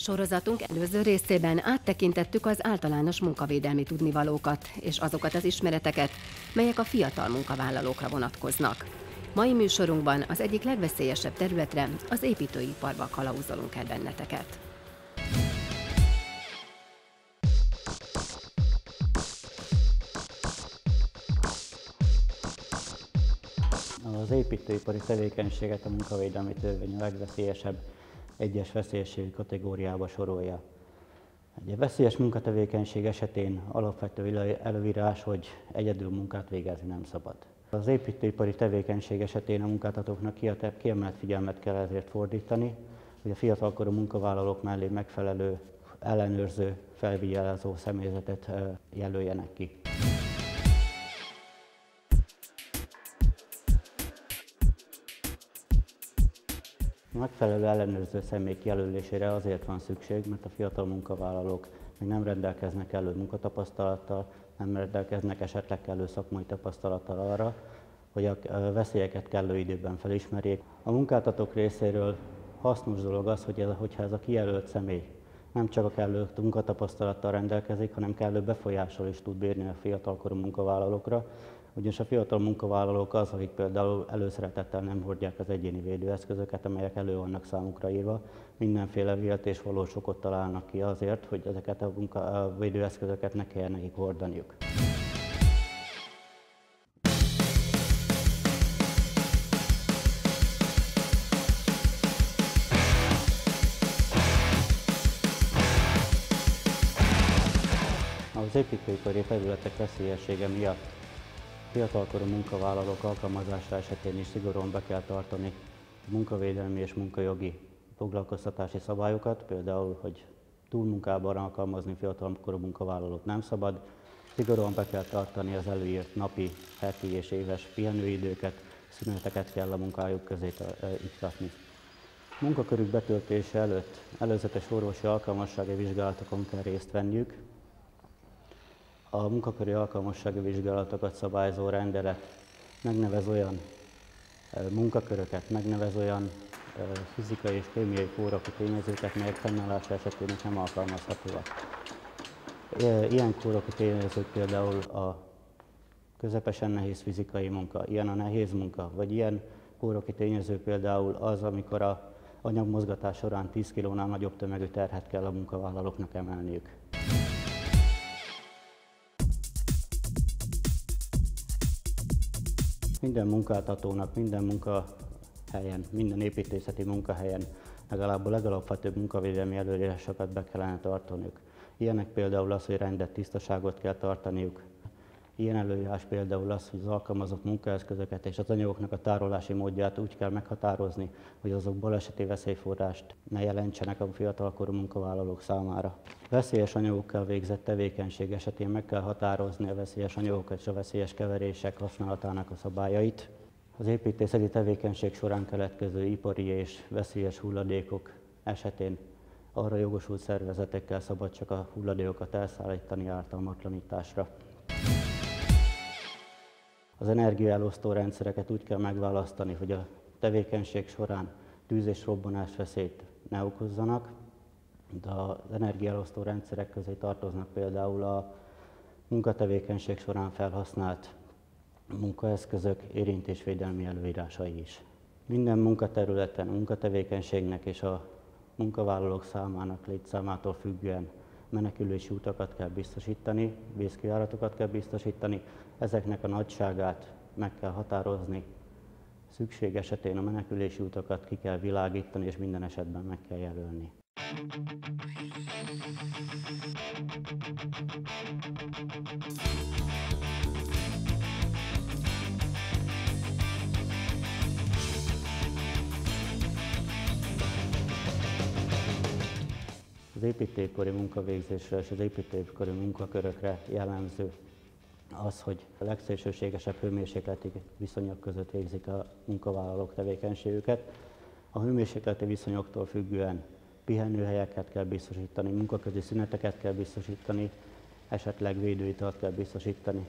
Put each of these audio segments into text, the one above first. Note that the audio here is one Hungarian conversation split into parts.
Sorozatunk előző részében áttekintettük az általános munkavédelmi tudnivalókat és azokat az ismereteket, melyek a fiatal munkavállalókra vonatkoznak. Mai műsorunkban az egyik legveszélyesebb területre, az építőiparba kalauzolunk el benneteket. Az építőipari tevékenységet a munkavédelmi törvény a legveszélyesebb egyes veszélyességi kategóriába sorolja. Egy veszélyes munkatevékenység esetén alapvető előírás, hogy egyedül munkát végezni nem szabad. Az építőipari tevékenység esetén a munkáltatóknak kiemelt figyelmet kell ezért fordítani, hogy a fiatalkorú munkavállalók mellé megfelelő ellenőrző, felvigyelező személyzetet jelöljenek ki. A megfelelő ellenőrző személy kijelölésére azért van szükség, mert a fiatal munkavállalók még nem rendelkeznek elő munkatapasztalattal, nem rendelkeznek esetleg kellő szakmai tapasztalattal arra, hogy a veszélyeket kellő időben felismerjék. A munkáltatók részéről hasznos dolog az, hogyha ez a kijelölt személy nem csak a kellő munkatapasztalattal rendelkezik, hanem kellő befolyással is tud bírni a fiatalkorú munkavállalókra, ugyanis a fiatal munkavállalók az, akik például előszeretettel nem hordják az egyéni védőeszközöket, amelyek elő vannak számukra írva, mindenféle vélt és valós okot találnak ki azért, hogy ezeket a védőeszközöket ne kelljen nekik hordaniuk. Az építőipari területek veszélyessége miatt fiatalkorú munkavállalók alkalmazása esetén is szigorúan be kell tartani a munkavédelmi és munkajogi foglalkoztatási szabályokat, például, hogy túlmunkában alkalmazni fiatalkorú munkavállalót nem szabad, szigorúan be kell tartani az előírt napi, heti és éves pihenőidőket, szüneteket kell a munkájuk közé iktatni. Munkakörük betöltése előtt előzetes orvosi alkalmassági vizsgálatokon kell részt venniük. A munkaköri alkalmassági vizsgálatokat szabályozó rendelet megnevez olyan munkaköröket, megnevez olyan fizikai és kémiai kóroki tényezőket, melyek fennállása esetén nem alkalmazhatóak. Ilyen kóroki tényezők például a közepesen nehéz fizikai munka, ilyen a nehéz munka, vagy ilyen kóroki tényező például az, amikor a anyagmozgatás során 10 kilónál nagyobb tömegű terhet kell a munkavállalóknak emelniük. Minden munkáltatónak, minden munkahelyen, minden építészeti munkahelyen legalább a legalapvetőbb munkavédelmi előírásokat be kellene tartaniuk. Ilyenek például az, hogy rendet, tisztaságot kell tartaniuk. Ilyen előírás például az, hogy az alkalmazott munkaeszközöket és az anyagoknak a tárolási módját úgy kell meghatározni, hogy azok baleseti veszélyforrást ne jelentsenek a fiatalkorú munkavállalók számára. Veszélyes anyagokkal végzett tevékenység esetén meg kell határozni a veszélyes anyagokat és a veszélyes keverések használatának a szabályait. Az építészeti tevékenység során keletkező ipari és veszélyes hulladékok esetén arra jogosult szervezetekkel szabad csak a hulladékokat elszállítani ártalmatlanításra. Az energiaelosztó rendszereket úgy kell megválasztani, hogy a tevékenység során tűz- és robbanás veszélyt ne okozzanak, de az energiaelosztó rendszerek közé tartoznak például a munkatevékenység során felhasznált munkaeszközök érintésvédelmi előírásai is. Minden munkaterületen, munkatevékenységnek és a munkavállalók számának létszámától függően menekülési utakat kell biztosítani, vészkijáratokat kell biztosítani, ezeknek a nagyságát meg kell határozni, szükség esetén a menekülési utakat ki kell világítani, és minden esetben meg kell jelölni. Az építőipari munkavégzésre és az építőipari munkakörökre jellemző az, hogy a legszélsőségesebb hőmérsékleti viszonyok között végzik a munkavállalók tevékenységüket. A hőmérsékleti viszonyoktól függően pihenőhelyeket kell biztosítani, munkaközi szüneteket kell biztosítani, esetleg védőitalt kell biztosítani.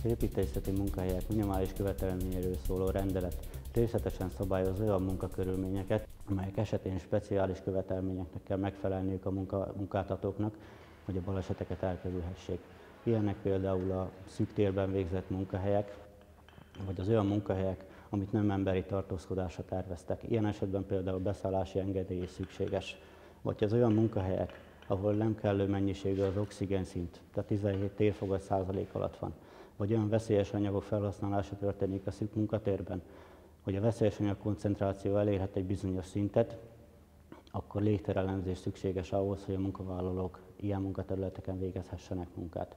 Az építészeti munkahelyek minimális követelményéről szóló rendelet részletesen szabályoz olyan munkakörülményeket, amelyek esetén speciális követelményeknek kell megfelelniük a munkáltatóknak, hogy a baleseteket elkerülhessék. Ilyenek például a szűk térben végzett munkahelyek, vagy az olyan munkahelyek, amit nem emberi tartózkodásra terveztek. Ilyen esetben például beszállási engedély is szükséges. Vagy az olyan munkahelyek, ahol nem kellő mennyiségű az oxigénszint, tehát 17 térfogat százalék alatt van. Vagy olyan veszélyes anyagok felhasználása történik a szűk munkatérben, hogy a veszélyes anyag koncentráció elérhet egy bizonyos szintet, akkor légtérelemzés szükséges ahhoz, hogy a munkavállalók ilyen munkaterületeken végezhessenek munkát.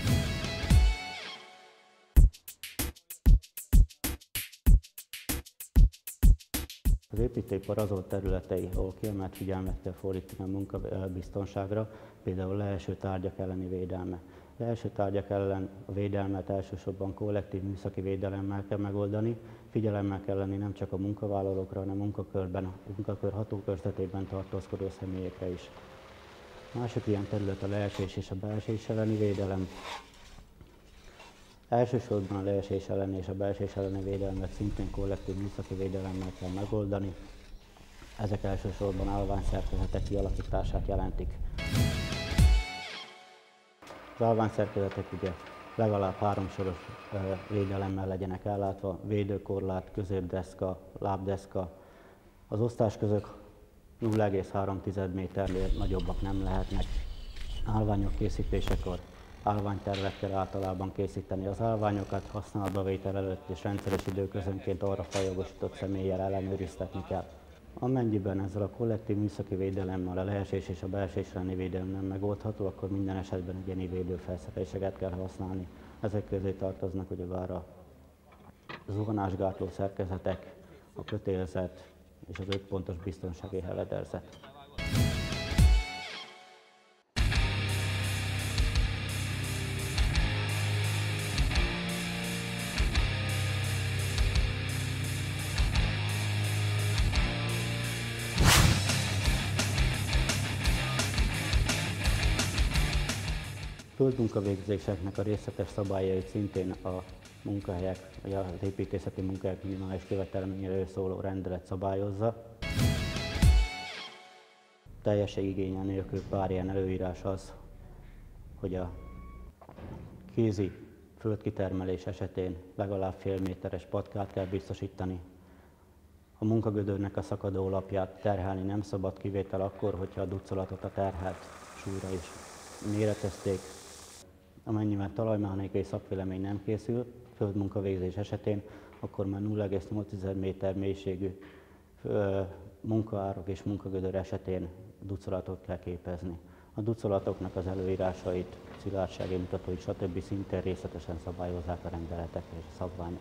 Az építőipar azon területei, ahol kiemelt figyelmet kell fordítani a munkabiztonságra, például leeső tárgyak elleni védelme. Leeső tárgyak ellen a védelmet elsősorban kollektív műszaki védelemmel kell megoldani, figyelemmel kell lenni nem csak a munkavállalókra, hanem a munkakör hatókörzetében tartózkodó személyekre is. Másik ilyen terület a leesés és a beesés elleni védelem. Elsősorban a leesés elleni és a beesés elleni védelmet szintén kollektív műszaki védelemmel kell megoldani. Ezek elsősorban állványszerkezetek kialakítását jelentik. Az állványszerkezetek ugye legalább 3 soros védelemmel legyenek ellátva, védőkorlát, középdeszka, lábdeszka. Az osztásközök 0,3 méternél nagyobbak nem lehetnek. Állványok készítésekor állványtervet kell általában készíteni. Az állványokat használatba vétel előtt és rendszeres időközönként arra feljogosított személlyel ellenőriztetni kell. Amennyiben ezzel a kollektív műszaki védelemmel a leesés és a beesés elleni védelem nem megoldható, akkor minden esetben egyéni védőfelszereléseket kell használni. Ezek közé tartoznak ugyebár a zuhanásgátló szerkezetek, a kötélzet és az 5 pontos biztonsági helederzet. Földmunkavégzéseknek a részletes szabályait szintén a munkahelyek, vagy az építészeti munkahelyek minimális követelményéről szóló rendelet szabályozza. Teljesség igénye nélkül pár ilyen előírás az, hogy a kézi földkitermelés esetén legalább fél méteres patkát kell biztosítani. A munkagödörnek a szakadó lapját terhelni nem szabad, kivétel akkor, hogyha a duzzolatot a terhelt súlyra is méretezték. Amennyiben talajmechanikai szakvélemény nem készül földmunkavégzés esetén, akkor már 0,8 méter mélységű munkaárok és munkagödör esetén duzzolatot kell képezni. A duzzolatoknak az előírásait, szilárdsági mutatóit, stb. Szintén részletesen szabályozzák a rendeletek és a szabványok.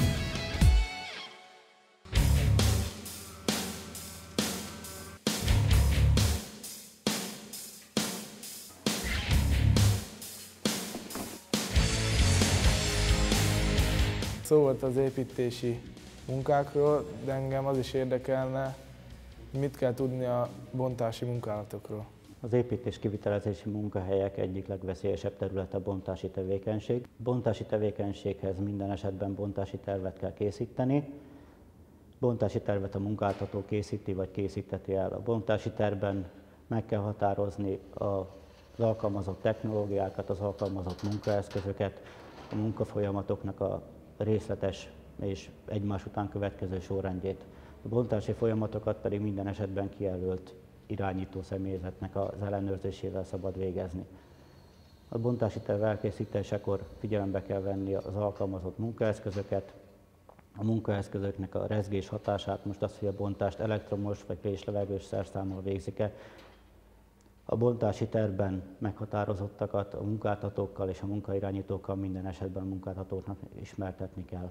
Szó volt az építési munkákról, de engem az is érdekelne, mit kell tudni a bontási munkálatokról. Az építés kivitelezési munkahelyek egyik legveszélyesebb területe a bontási tevékenység. Bontási tevékenységhez minden esetben bontási tervet kell készíteni. Bontási tervet a munkáltató készíti vagy készíteti el. A bontási tervben meg kell határozni az alkalmazott technológiákat, az alkalmazott munkaeszközöket, a munkafolyamatoknak a részletes és egymás után következő sorrendjét. A bontási folyamatokat pedig minden esetben kijelölt irányító személyzetnek az ellenőrzésével szabad végezni. A bontási terv elkészítésekor figyelembe kell venni az alkalmazott munkaeszközöket, a munkaeszközöknek a rezgés hatását, most azt, hogy a bontást elektromos vagy préslevegős szerszámmal végzik-e. A bontási tervben meghatározottakat a munkáltatókkal és a munkairányítókkal minden esetben a munkáltatóknak ismertetni kell.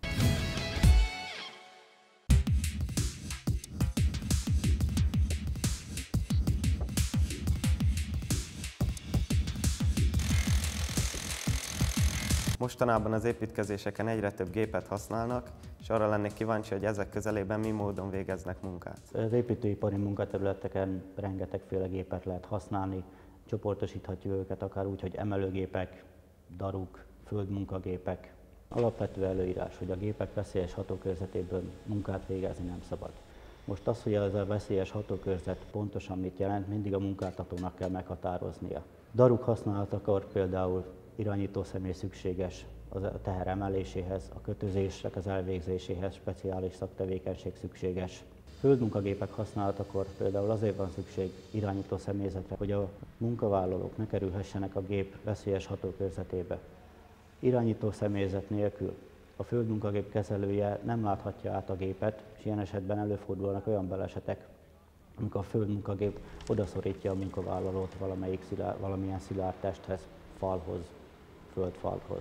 Mostanában az építkezéseken egyre több gépet használnak, és arra lennék kíváncsi, hogy ezek közelében mi módon végeznek munkát. Az építőipari munkaterületeken rengetegféle gépet lehet használni, csoportosíthatjuk őket akár úgy, hogy emelőgépek, daruk, földmunkagépek. Alapvető előírás, hogy a gépek veszélyes hatókörzetéből munkát végezni nem szabad. Most az, hogy ez a veszélyes hatókörzet pontosan mit jelent, mindig a munkáltatónak kell meghatároznia. Daruk használatakor például irányítószemély szükséges a teher emeléséhez, a kötözések az elvégzéséhez speciális szaktevékenység szükséges. Földmunkagépek használatakor például azért van szükség irányító személyzetre, hogy a munkavállalók ne kerülhessenek a gép veszélyes hatókörzetébe. Irányító személyzet nélkül a földmunkagép kezelője nem láthatja át a gépet, és ilyen esetben előfordulnak olyan balesetek, amikor a földmunkagép odaszorítja a munkavállalót valamilyen szilárd testhez, falhoz, földfalhoz.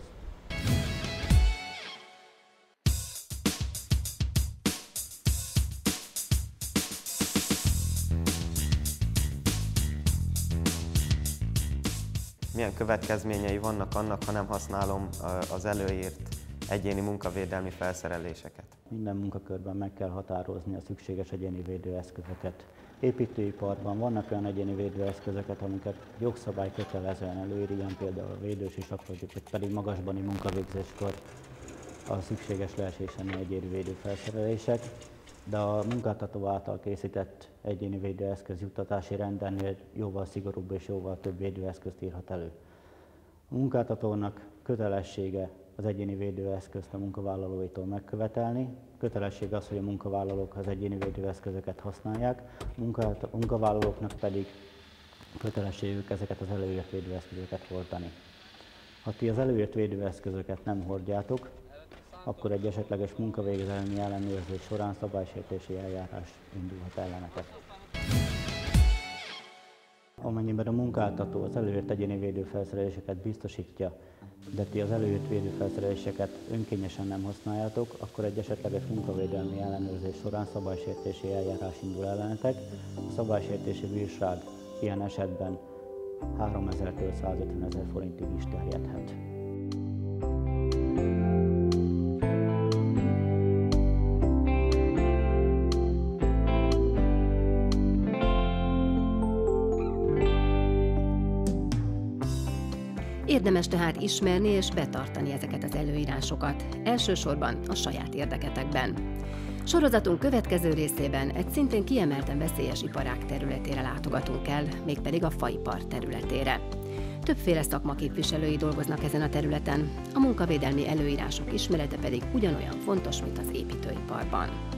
Milyen következményei vannak annak, ha nem használom az előírt egyéni munkavédelmi felszereléseket? Minden munkakörben meg kell határozni a szükséges egyéni védőeszközöket. Építőiparban vannak olyan egyéni védőeszközöket, amiket jogszabály kötelezően előír, ilyen például a védősisak, vagy pedig magasbani munkavégzéskor a szükséges leesésen egyéni védőfelszerelések, de a munkáltató által készített egyéni védőeszköz juttatási rendelnél jóval szigorúbb és jóval több védőeszközt írhat elő. A munkáltatónak kötelessége az egyéni védőeszközt a munkavállalóitól megkövetelni. Kötelesség az, hogy a munkavállalók az egyéni védőeszközöket használják, a munkavállalóknak pedig kötelességük ezeket az előírt védőeszközöket hordani. Ha ti az előírt védőeszközöket nem hordjátok, akkor egy esetleges munkavédelmi ellenőrzés során szabálysértési eljárás indulhat ellenetek. Amennyiben a munkáltató az előírt egyéni védőfelszereléseket biztosítja, de ti az előírt védőfelszereléseket önkényesen nem használjátok, akkor egy esetleges munkavédelmi ellenőrzés során szabálysértési eljárás indul ellenetek. A szabálysértési bírság ilyen esetben 3000-től 150 000 forintig is terjedhet. Érdemes tehát ismerni és betartani ezeket az előírásokat, elsősorban a saját érdeketekben. Sorozatunk következő részében egy szintén kiemelten veszélyes iparág területére látogatunk el, mégpedig a faipar területére. Többféle szakma képviselői dolgoznak ezen a területen, a munkavédelmi előírások ismerete pedig ugyanolyan fontos, mint az építőiparban.